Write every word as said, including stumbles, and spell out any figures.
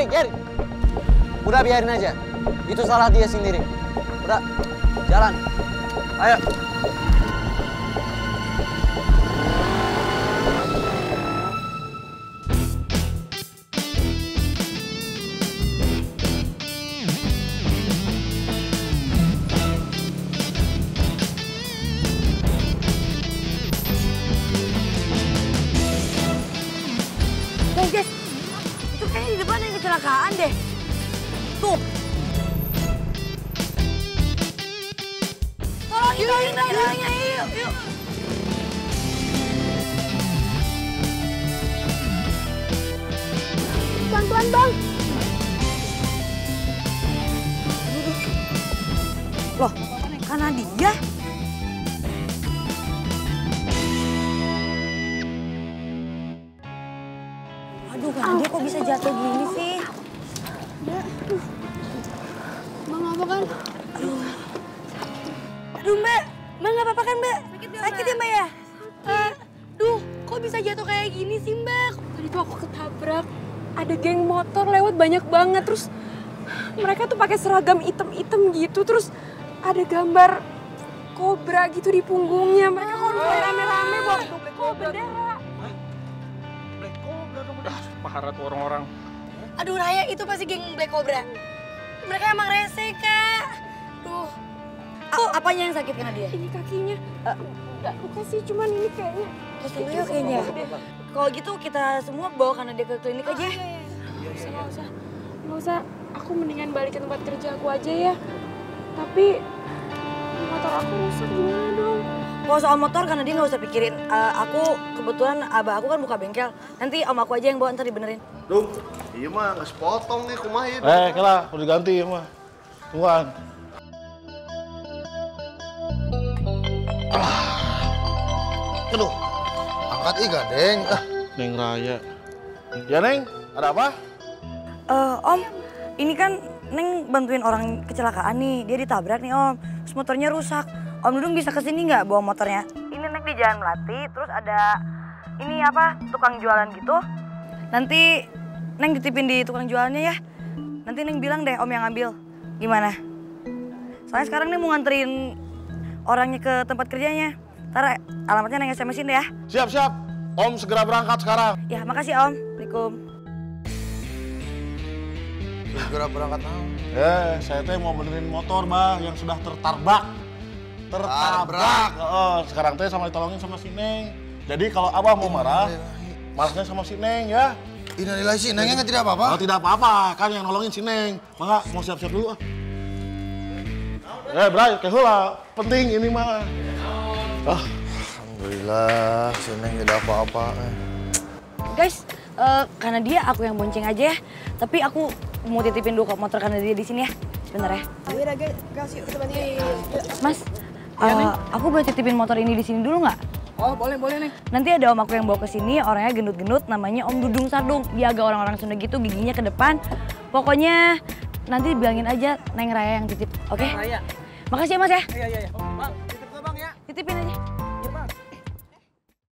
Gary. Udah biarin aja. Itu salah dia sendiri. Udah, jalan. Ayo. Guys, itu kayaknya di depan yang kecelakaan deh. Tuh. Tolongin, tolongin, tolongin, yuk, yuk. Pelan-pelan, Bang. Loh, karena dia. Aduh, karena dia kok bisa jatuh gini sih? Bang, apa kan? Aduh. Aduh, Mbak. Mbak nggak apa-apa kan, Mbak? Sakit ya, Sakit ya Mbak ya? Uh, duh, kok bisa jatuh kayak gini sih, Mbak? Tadi tuh aku ketabrak. Ada geng motor lewat banyak banget. Terus mereka tuh pakai seragam item-item gitu. Terus ada gambar kobra gitu di punggungnya. Mereka konvoy rame-rame bawa bawa bendera. Black Cobra dong. Ah, parah tuh orang-orang. Aduh, Raya, itu pasti geng Black Cobra. Mereka emang rese, Kak. Duh. Kok apanya yang sakit kena dia? Ini kakinya. Enggak luka sih, cuman ini kayaknya. Terus dulu ya kayaknya. Kalau gitu kita semua bawa karena dia ke klinik aja. Oh, iya, iya. Nggak usah, nggak usah. Nggak usah. Aku mendingan balik ke tempat kerja aku aja ya. Tapi motor aku rusak gimana dong? Kalau soal motor karena dia nggak usah pikirin. Uh, aku kebetulan abah aku kan buka bengkel. Nanti om aku aja yang bawa, ntar dibenerin. Duh, iya mah nggak sepotong nih kumahin. Eh, kela, udah diganti ya mah. Tungguan. Aduh, angkat ih gadeng. Ah. Neng Raya. Ya Neng, ada apa? Eh, uh, om, ini kan Neng bantuin orang kecelakaan nih. Dia ditabrak nih om. Terus motornya rusak. Om Dudung bisa kesini nggak bawa motornya? Ini Neng di Jalan Melati. Terus ada ini apa tukang jualan gitu. Nanti Neng ditipin di tukang jualannya ya. Nanti Neng bilang deh om yang ambil. Gimana? Soalnya sekarang Neng mau nganterin orangnya ke tempat kerjanya. Ntar alamatnya Neng S M S-in deh ya. Siap, siap. Om segera berangkat sekarang. Ya, makasih om. Assalamualaikum. Segera berangkat now. Eh, saya teh mau benerin motor, Bang, yang sudah tertabrak. Tertabrak. Oh, sekarang teh sama ditolongin sama si Neng. Jadi kalau Abah mau marah, marahnya sama si Neng ya. Innalillahi sih, Nengnya nggak tidak apa-apa. Oh, tidak apa-apa, kan yang nolongin si Neng. Mangga, mau siap-siap dulu ah. Eh, Bray, kayak hula. Penting ini mah. Ah. Alhamdulillah, si Neng tidak apa-apa. Guys, uh, karena dia aku yang bonceng aja ya. Tapi aku mau titipin dulu kok motor karena dia di sini ya. Sebentar ya. Ayo, Raga, kasih kita bantu. Mas, uh, aku boleh titipin motor ini di sini dulu nggak? Oh, boleh, boleh, Neng. Nanti ada om aku yang bawa ke sini, orangnya gendut-gendut, namanya Om Dudung Sardung. Dia agak orang-orang Sunda gitu, giginya ke depan. Pokoknya nanti bilangin aja Neng Raya yang titip, oke? Okay? Raya. Makasih ya Mas ya. Iya, iya, iya. Bang, titip ke Bang ya. Titipin aja.